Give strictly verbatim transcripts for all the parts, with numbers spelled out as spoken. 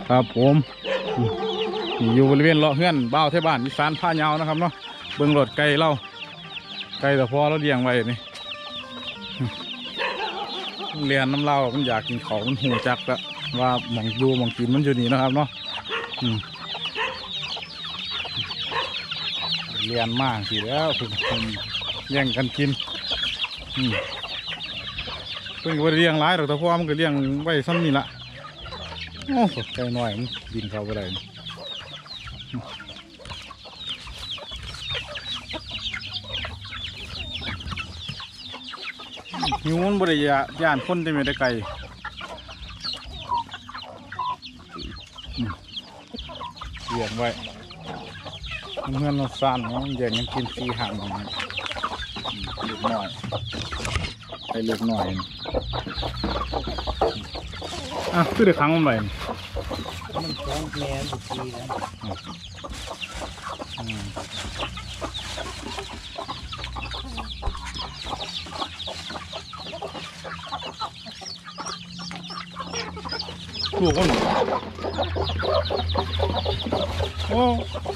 ครับผมอยู่บริเวณเลาะเฮือนบ้าวเทบ้านอีสานผ้าเงานะครับเนาะเบื้องรถไก่เล่าไก่แต่พอเราเลี้ยงไว้นี่เรียนน้ำเล่ามันอยากกินเขามันหูจักละว่าหมองดูหมองกินมันอยู่นี่นะครับเนาะเรียนมากสิแล้วคุณแย่งกันกินเพิ่งว่าเลี้ยงร้ายหรอกแต่พ่อมันก็เลี้ยงไว้ซ้ำนี่ละโอ้ไก่น้อยมันกินเขาไปเลยหิวมันบริยาย่านคนได้ไม่ได้ไก่เลี้ยงไว้เงินเราสั้นเนาะแย่งกันกินสีห่างของมันเล็กน้อยไปเล็กน้อยอ่ะคือเด็กครั้งมันไปมันฟ้องแม่บุตรีแล้วลูกมันโอ้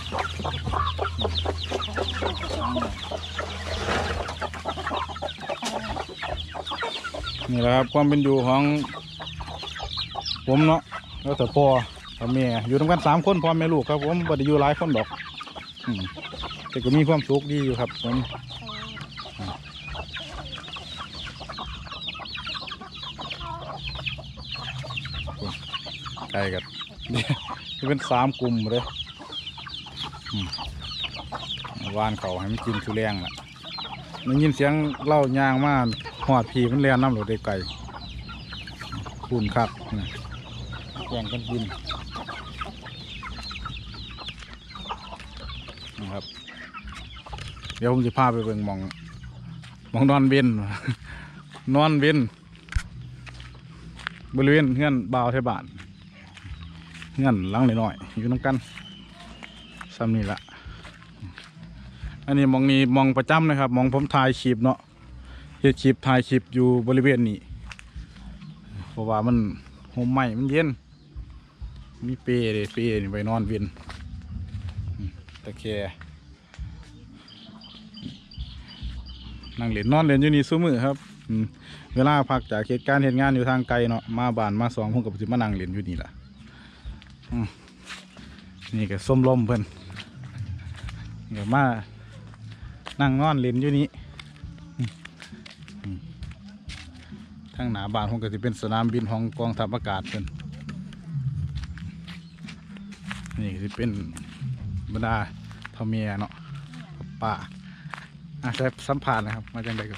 นี่แหละครับความเป็นอยู่ของผมเนาะแล้วแต่พ่อแต่แม่อยู่ทั้งกันสามคนพ่อแม่ลูกครับผมบ่ได้อยู่หลายคนดอกแต่ก็มีความสุขดีอยู่ครับผมไก่กันนี่เป็นสามกลุ่มเลยวานเขาให้มันกินทุเรียงแหละมันยินเสียงเล่ายางมาหอดผีมันเลียนน้ำหลุดได้ไก่คูนคักแย่งกันกินนะครับเดี๋ยวผมจะพาไปเบิ่งมองมองนอนเว้นนอนเว้นบริเวณเฮือนบ่าวเทบ้านเฮือนหลังหน่อยๆอยู่น้ำกันซ้ำนี่ละอันนี้มองนี้มองประจำนะครับมองผมถ่ายคลิปเนาะเฮ็ดคลิปถ่ายคลิปอยู่บริเวณนี้เพราะว่ามันโฮมใหม่มันเย็นมีเปรย์เลยเปรย์นี่ไปนอนเวียนตะแคร์นั่งเล่นนอนเล่นอยู่นี่ซุ้มมือครับเวลาพักจากเหตุการณ์เหตุงานอยู่ทางไกลเนาะมาบ้านมาสองผมกับจิมานั่งเล่นอยู่นี่แหละนี่ก็ส้มลมเพิ่นเดี๋ยวมานั่งนอนเล่นอยู่นี้ทางหน้าบ้านผมก็จะเป็นสนามบินของกองทัพอากาศเพิ่นนี่จะเป็นบรรดาพ่อเมียเนาะป้าอาจจะสัมผัสนะครับมาจังใดก็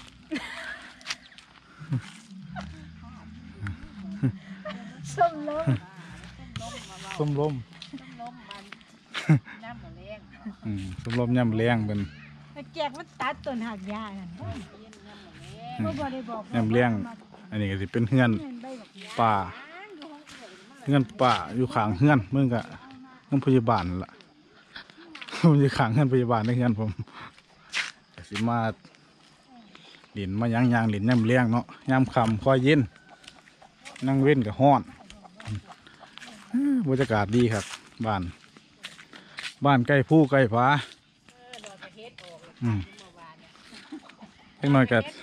ส้มลมส้มลมน้ำมะเร็งส้มลมย่ำเลี้ยงเป็นแจกมันตัดต้นหักยาย่ำเลี้ยงอันนี้ก็จะเป็นเฮือนป่าเฮือนป่าอยู่ข้างเฮือนเมื่อกี้เฮือนพยาบาลล่ะผมอยู่ข้างเฮือนพยาบาลในเฮือนผมสิมาหลินมาย่างย่างหลินย่ำเลี้ยงเนาะย่ำคำคอยเย็นนั่งเว้นกับห้อนบรรยากาศดีครับบ้านบ้านใกล้ผู้ใกล้ผาอืมเล็กน้อยกัด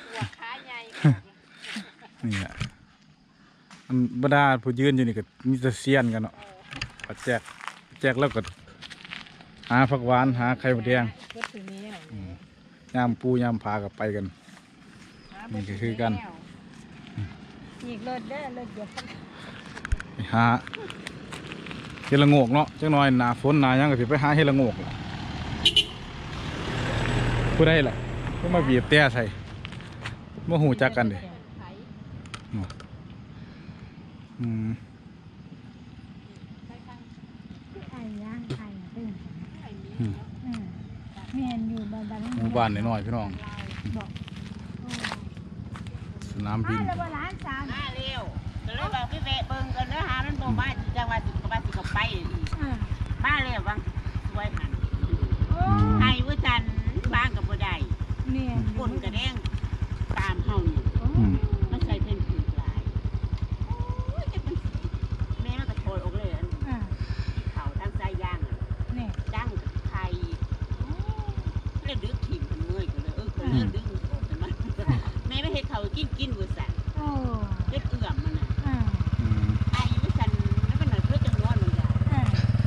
นี่แหละมันบรรดาผู้ยืนอยู่นี่ก็มีแต่เซียนกันเนาะปัดแจกแจกแล้วก็หาผักหวานหาไข่มดแดงยามปูยามผากับไปกันนี่ก็คือกันอีกรถได้รถเดียวไปหาเฮลโงกเนาะจังหน่อยหนาฝนหนายังก็สิไปหาเฮลโงกล่ะผู้ใดล่ะก็มาบีบแต่ใส่มาหูจักกันดิอืมไข่ย่างไข่ตื่นเมียนอยู่บ้านหมู่บ้านน้อยๆพี่น้องสนามบินแล้วว่าร้านสามมาเร็วก็เลยบอกพี่เวะเบิ่งกันเนื้อหามันบ่มาจังหวัดสิกับว่าสิกับไปมาเร็วบ้างสวยหันไอ้วิจันบ้างกับบ่ได้เนี่ยคนกระแดงตามเฮาอยู่มันใส่เป็นผืนลายแม่มันก็โชยออกเลยอันเขากินกินบุษะโอ้เล็ดเอื่อมมันน่ะอ่าอืมไอ้บุษะแล้วมันหน่อยเพื่อจังนอนมันจ้ะอ่า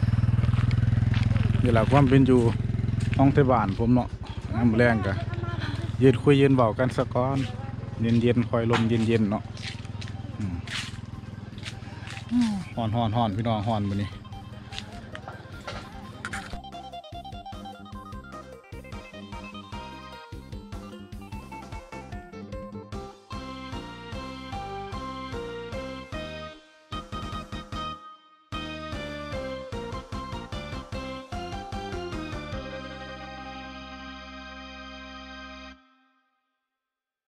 นี่แหละความเป็นอยู่ห้องที่บ้านผมเนาะน้ำแรงกะยืนคุยยืนเบากันสักก้อนเย็นเย็นๆคอยลมเย็นเย็นๆเนาะอืมอืมฮ้อนฮ้อนฮ้อนพี่น้องฮ้อนมื้อนี้